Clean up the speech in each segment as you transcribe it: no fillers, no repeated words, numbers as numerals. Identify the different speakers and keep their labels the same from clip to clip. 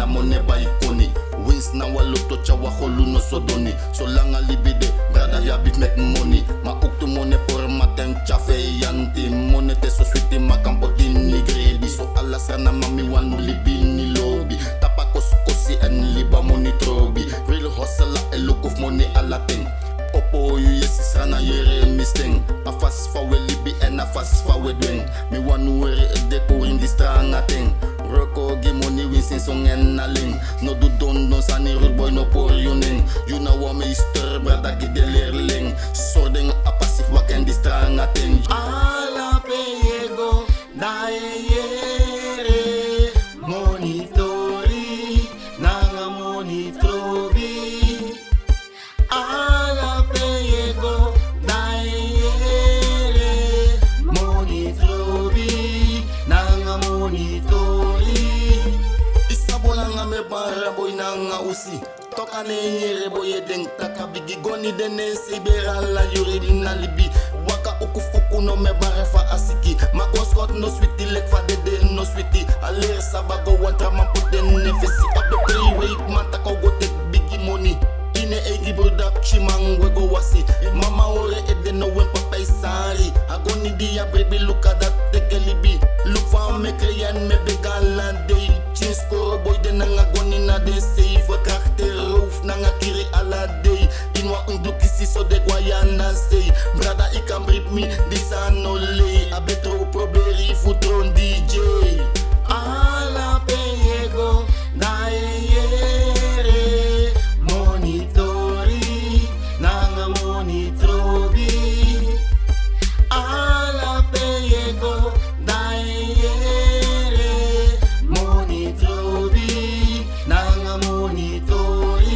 Speaker 1: money by koni. Wins na waloto chawa holu no sodoni. So lang a libide, brother ya big make money. Ma uktu money por maten chafe yanti. Money te so sweetie ma kampoti ni gredi. So alas na mami wan libi ni lobby. Tapakos kosi en liba money trobi. Real hustler a look of money a la thing. Opo you yes is rana yere misting. A fast forward libi and a fast forward wing. Me one worry a deco in this strong a thing. Roko give money win sin song en a ling. No do don sani rude boy no por you ning. You know what me stir brother get the leerling. Sording a passive wak en this strong a thing.
Speaker 2: Ala peyego da yere monitori nanga monitrobi. Ala peyego da yere monitrobi nanga monitori.
Speaker 1: Isabolanga me bara boy nanga usi. Toka ne yere boy deng taka bigi goni dene sibera la yuri na libi. Waka ukufuku no me bare fa asiki. Magoskot no sweetie lek fa dede no sweetie. Aler sabago wantra man put den nefesi. Up the play wait man taka go take bigi money. Ine egi production man we go wasi. Mama ore ede no wen papa isari. Agoni dia baby look at that take a libi. Look for me client me begalan day. Chin score boy de nanga goni na de safe. Karakter roof nanga kiri ala day. Inwa unduk isi so de guayana say. Brother I can breed me this no lay. A betro proberi futron DJ.
Speaker 2: Ala peyego da yere monitori nanga monitrobi. Ala peyego da yere monitrobi nanga monitori.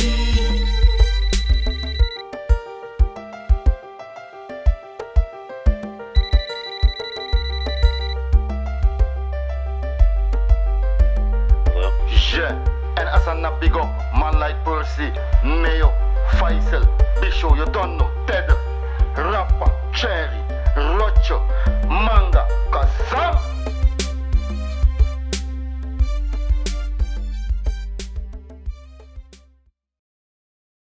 Speaker 1: And as a big up, man like Percy, Mayo, Faisal, Bisho, you don't know, Ted, Rapper, Cherry, Rocho, Manga, Kazam.